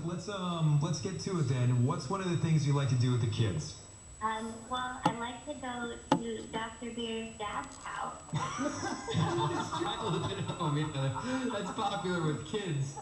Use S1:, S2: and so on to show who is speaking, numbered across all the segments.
S1: let's get to it then. What's one of the things you like to do with the kids?
S2: Well, I like to go to Dr. Beer's dad's house.
S3: Childhood at home, yeah. That's popular with kids.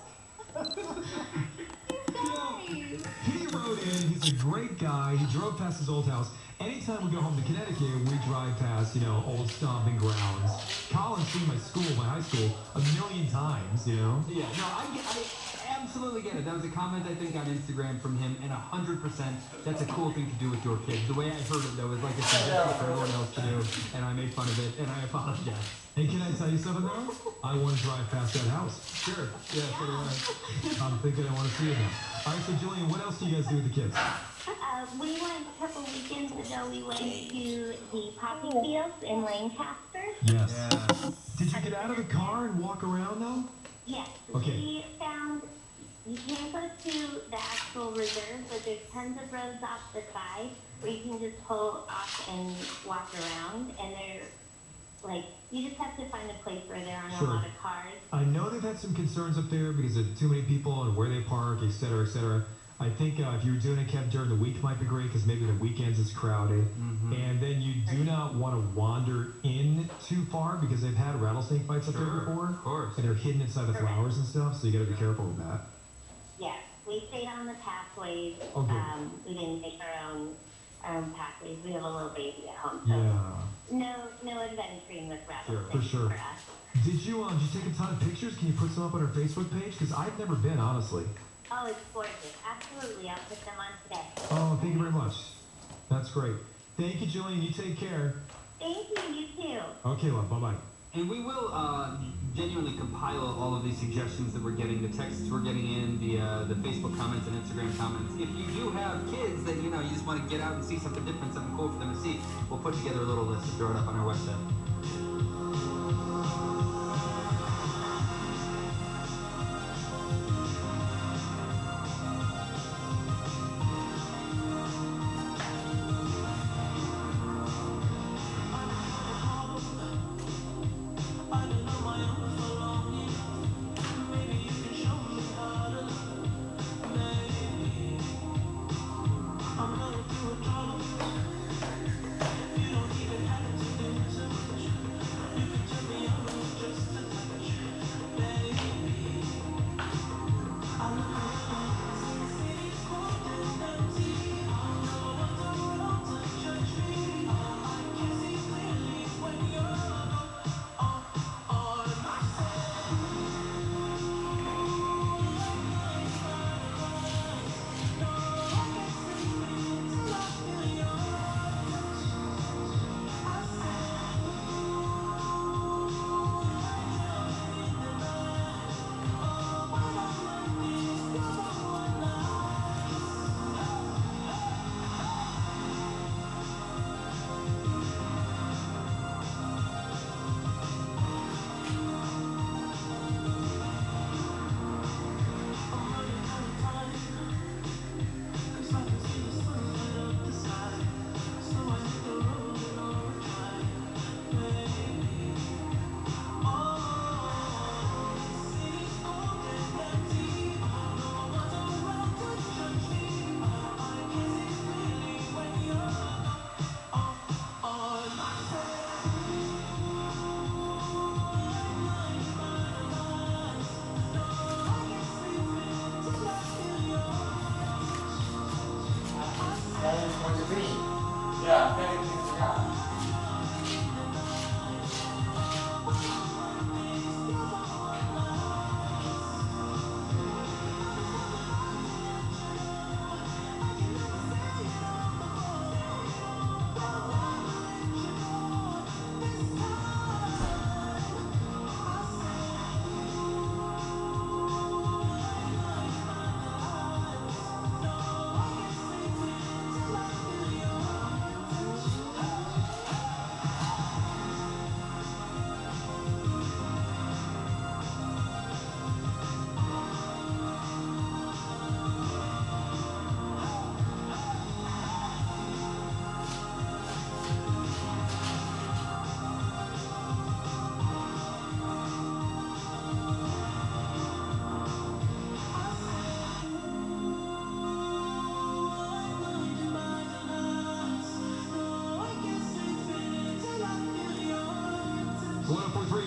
S1: He wrote in, he's a great guy. He drove past his old house. Anytime we go home to Connecticut, we drive past, old stomping grounds. Colin's seen my high school, a million times,
S3: Yeah, no, I absolutely get it. That was a comment, I think, on Instagram from him, and 100%, that's a cool thing to do with your kids. The way I heard it, though, is like a suggestion for everyone else to do, and I made fun of it, and I apologize.
S1: Hey, can I tell you something, though? I want to drive past that house.
S3: Sure. Yeah, so do I.
S1: I'm thinking I want to see it now. All right, so Jillian, what else do you guys do with the kids?
S2: We went a couple weekends ago. We went to the poppy fields in Lancaster.
S1: Yes. Yeah. Did you get out of the car and walk around, though?
S2: Yes.
S1: Okay.
S2: We found you can't go to the actual reserve, but there's tons of roads off the side where you can just pull off and walk around, and they're like, you just have to find a place where there aren't a lot of cars.
S1: I know they've had some concerns up there because of too many people and where they park, et cetera, et cetera. I think if you were doing it, Kev, during the week might be great because maybe the weekends is crowded. Mm-hmm. And then you do not want to wander in too far because they've had rattlesnake bites up there before.
S3: Of course.
S1: And they're hidden inside the flowers and stuff, so you got to be careful with that.
S2: Yes, we stayed on the pathways.
S1: Okay.
S2: We didn't take our own pathways. We have a little baby at home, so no adventuring with rattlesnakes for us.
S1: Did you take a ton of pictures? Can you put some up on our Facebook page? Because I've never been, honestly.
S2: Oh, it's gorgeous. Absolutely. I'll put them on today.
S1: Oh, thank you very much. That's great. Thank you, Jillian. You take care.
S2: Thank you. You too.
S1: Okay, well, bye-bye.
S3: And we will genuinely compile all of these suggestions that we're getting, the texts we're getting in, the Facebook comments and Instagram comments. If you do have kids that, you just want to get out and see something different, something cool for them to see, we'll put together a little list and throw it up on our website.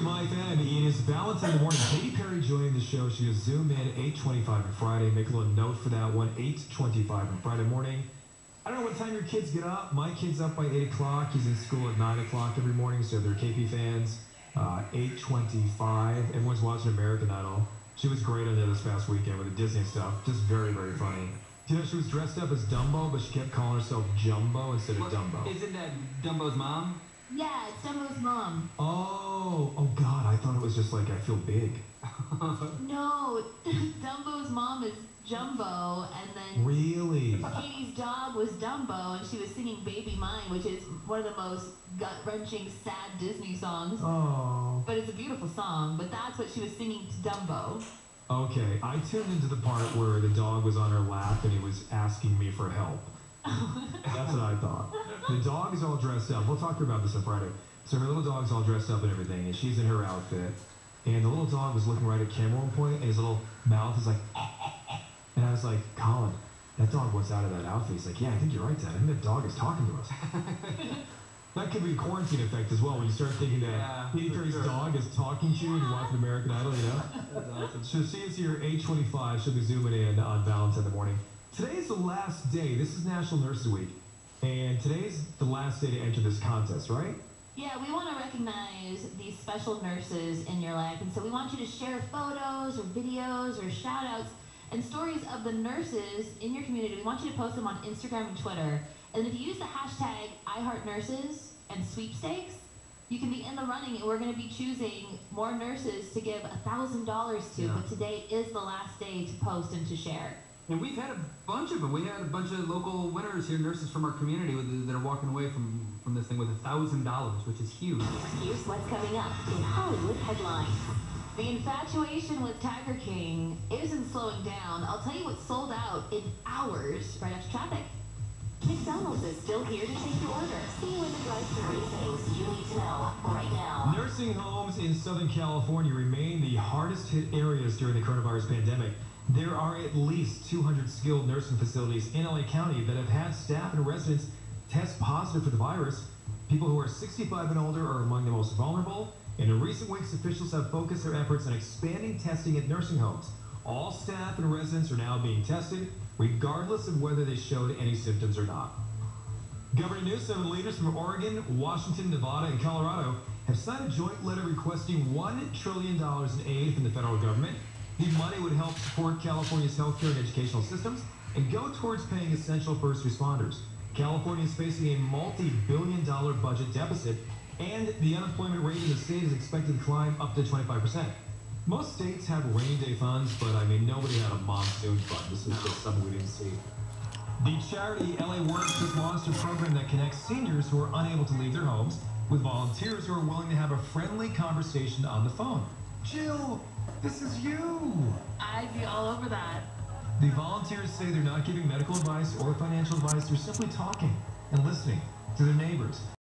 S1: My FM. It is Valentine in the morning. Katy Perry joining the show. She goes Zoom in 8:25 on Friday. Make a little note for that one. 8:25 on Friday morning. I don't know what time your kids get up. My kid's up by 8 o'clock. He's in school at 9 o'clock every morning, so they're KP fans. 8:25. Everyone's watching American Idol. She was great on there this past weekend with the Disney stuff. Just very, very funny. You know, she was dressed up as Dumbo, but she kept calling herself Jumbo instead of Dumbo.
S3: Isn't that Dumbo's mom?
S4: Yeah, it's Dumbo's mom.
S1: Oh God, I thought it was just like, I feel big.
S4: No, Dumbo's mom is Jumbo, and then
S1: Really?
S4: Katie's dog was Dumbo, and she was singing Baby Mine, which is one of the most gut-wrenching, sad Disney songs.
S1: Oh.
S4: But it's a beautiful song, but that's what she was singing to Dumbo.
S1: Okay, I tuned into the part where the dog was on her lap and he was asking me for help. That's what I thought. The dog is all dressed up. We'll talk to her about this on Friday. So her little dog's all dressed up and everything, and she's in her outfit. And the little dog was looking right at camera at one point, and his little mouth is like, and I was like, Colin, that dog wants out of that outfit. He's like, yeah, I think you're right, Dad. I think that dog is talking to us. That could be a quarantine effect as well, when you start thinking that Katy Perry's dog is talking to you and you're watching American Idol, you know?
S3: That's awesome.
S1: So she is here 8:25. She'll be zooming in on Valentine in the morning. Today is the last day. This is National Nurses Week. And today's the last day to enter this contest, right?
S4: Yeah, we want to recognize these special nurses in your life, and so we want you to share photos or videos or shout-outs and stories of the nurses in your community. We want you to post them on Instagram and Twitter. And if you use the hashtag #IHeartNurses and sweepstakes, you can be in the running, and we're going to be choosing more nurses to give $1,000 to.
S3: Yeah.
S4: But today is the last day to post and to share.
S3: And we've had a bunch of them. We had a bunch of local winners here, nurses from our community that are walking away from this thing with $1,000, which is huge.
S4: Here's what's coming up in Hollywood headlines. The infatuation with Tiger King isn't slowing down. I'll tell you what sold out in hours right after traffic. McDonald's is still here to take your order. See you in the drive-thru. Things you need to know right now.
S1: Nursing homes in Southern California remain the hardest hit areas during the coronavirus pandemic. There are at least 200 skilled nursing facilities in LA County that have had staff and residents test positive for the virus. People who are 65 and older are among the most vulnerable. And in recent weeks, officials have focused their efforts on expanding testing at nursing homes. All staff and residents are now being tested, regardless of whether they showed any symptoms or not. Governor Newsom and leaders from Oregon, Washington, Nevada, and Colorado have signed a joint letter requesting $1 trillion in aid from the federal government. The money would help support California's healthcare and educational systems and go towards paying essential first responders. California is facing a multi-billion-dollar budget deficit, and the unemployment rate in the state is expected to climb up to 25%. Most states have rainy day funds, but I mean, nobody had a monsoon fund. This is just something we didn't see. The charity LA Works has launched a program that connects seniors who are unable to leave their homes with volunteers who are willing to have a friendly conversation on the phone. Jill, this is you.
S4: I'd be all over that.
S1: The volunteers say they're not giving medical advice or financial advice. They're simply talking and listening to their neighbors.